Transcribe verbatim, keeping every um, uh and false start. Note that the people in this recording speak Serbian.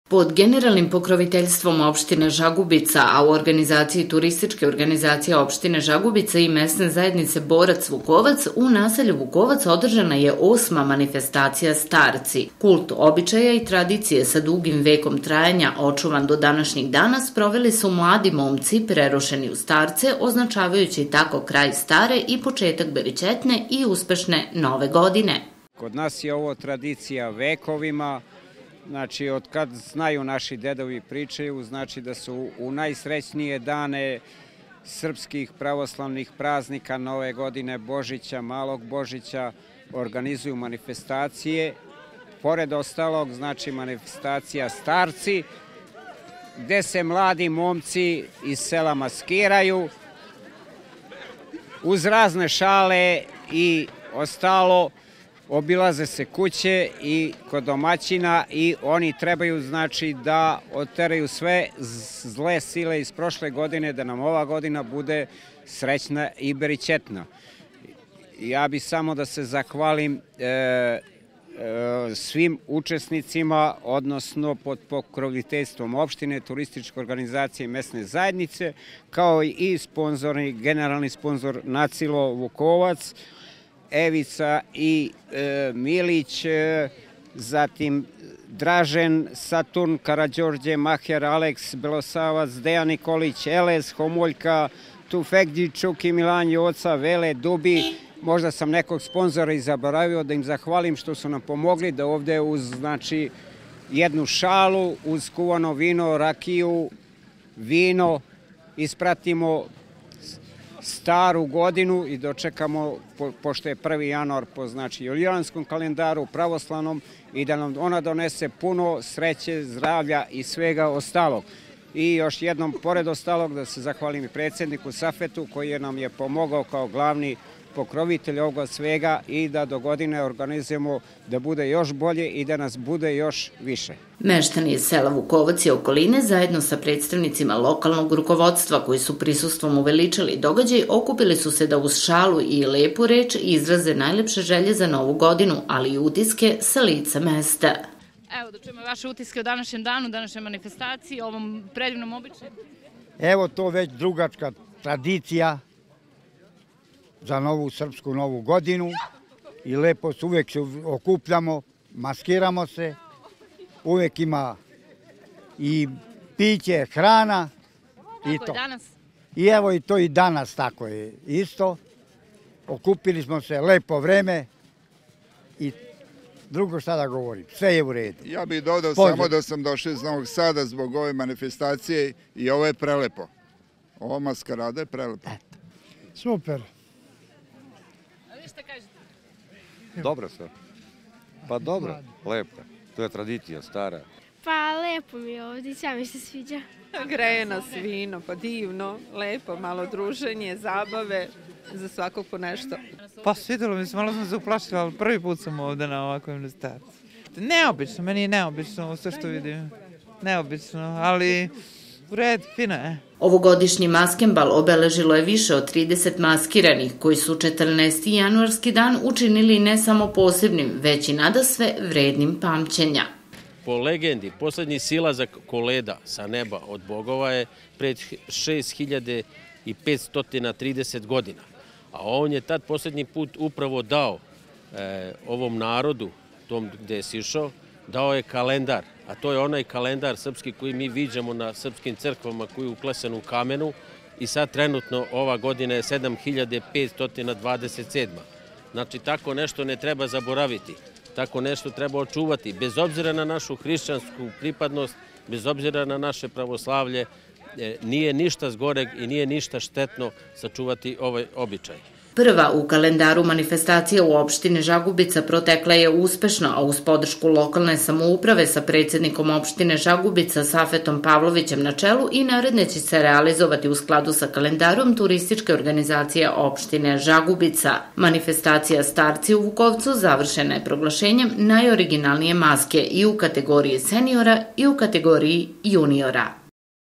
Pod generalnim pokroviteljstvom opštine Žagubica, a u organizaciji Turističke organizacije opštine Žagubica i mesne zajednice Borac Vukovac, u naselju Vukovac održana je osma manifestacija Starci. Kult običaja i tradicije sa dugim vekom trajanja, očuvan do današnjih dana, sproveli su mladi momci prerošeni u starce, označavajući tako kraj stare i početak beričetne i uspešne nove godine. Kod nas je ovo tradicija vekovima. Znači, od kad znaju naši dedovi pričaju, znači da su u najsrećnije dane srpskih pravoslavnih praznika, Nove godine, Božića, Malog Božića, organizuju manifestacije. Pored ostalog, znači manifestacija Starci, gde se mladi momci iz sela maskiraju uz razne šale i ostalo. Obilaze se kuće i kod domaćina i oni trebaju znači da oteraju sve zle sile iz prošle godine, da nam ova godina bude srećna i beričetna. Ja bih samo da se zahvalim e, e, svim učesnicima, odnosno pod pokroviteljstvom opštine, turističke organizacije i mesne zajednice, kao i sponzori, generalni sponzor Nacilo Vukovac, Evica i e, Milić, e, zatim Dražen, Saturn, Karađorđe, Maher, Aleks, Belosavac, Dejan Nikolić, Eles, Homoljka, Tufekđi, Čuki, Milan, Joca, Vele, Dubi. Možda sam nekog sponzora i zaboravio, da im zahvalim što su nam pomogli da ovde uz znači, jednu šalu, uz kuvano vino, rakiju, vino, ispratimo staru godinu i dočekamo, po, pošto je prvi januar po znači julijanskom kalendaru, pravoslavnom, i da nam ona donese puno sreće, zdravlja i svega ostalog. I još jednom, pored ostalog, da se zahvalim i predsjedniku Safetu koji nam je pomogao kao glavni pokrovitelj ovoga svega i da do godine organizujemo da bude još bolje i da nas bude još više. Meštani iz sela Vukovac i okoline zajedno sa predstavnicima lokalnog rukovodstva koji su prisustvom uveličali događaj okupili su se da uz šalu i lepu reč izraze najlepše želje za novu godinu, ali i utiske sa lica mesta. Evo da čujemo vaše utiske o današnjem danu, današnjoj manifestaciji, ovom predivnom običaju. Evo to već drugačka tradicija za novu srpsku novu godinu i lepo se uvek se okupljamo, maskiramo se, uvek ima i piće, hrana i to. I evo i to i danas tako je isto. Okupili smo se lepo vreme i drugo šta da govorim, sve je u redu. Ja bih dodao samo da sam došao iz Novog Sada zbog ove manifestacije i ovo je prelepo. Ova maskarada je prelepo. Super. Šta kažete? Dobro sve. Pa dobro, lepo. To je tradicija stara. Pa lepo mi je ovdje, sve mi se sviđa. Greje nas vino, pa divno, lepo, malo druženje, zabave, za svakog po nešto. Pa svidjelo mi se, malo sam se uplašila, ali prvi put sam ovdje na ovakvoj manifestaciji. Neobično, meni je neobično sve što vidim. Neobično, ali u redu, fino je. Ovogodišnji maskembal obeležilo je više od trideset maskiranih koji su četrnaesti januarski dan učinili ne samo posebnim, već i nadasve vrednim pamćenja. Po legendi, poslednji silazak Koleda sa neba od bogova je pred šest hiljada petsto trideset godina. A on je tad poslednji put upravo dao e, ovom narodu, tom gde je sišao, dao je kalendar, a to je onaj kalendar srpski koji mi viđamo na srpskim crkvama koji je uklesan u kamenu i sad trenutno ova godina je sedam hiljada petsto dvadeset sedma. Znači tako nešto ne treba zaboraviti, tako nešto treba očuvati, bez obzira na našu hrišćansku pripadnost, bez obzira na naše pravoslavlje, nije ništa zgoreg i nije ništa štetno sačuvati ovaj običaj. Prva u kalendaru manifestacija u opštini Žagubica protekla je uspešno, a uz podršku lokalne samouprave sa predsjednikom opštine Žagubica Safetom Pavlovićem na čelu i naredne će se realizovati u skladu sa kalendarom Turističke organizacije opštine Žagubica. Manifestacija Starci u Vukovcu završena je proglašenjem najoriginalnije maske i u kategoriji seniora i u kategoriji juniora.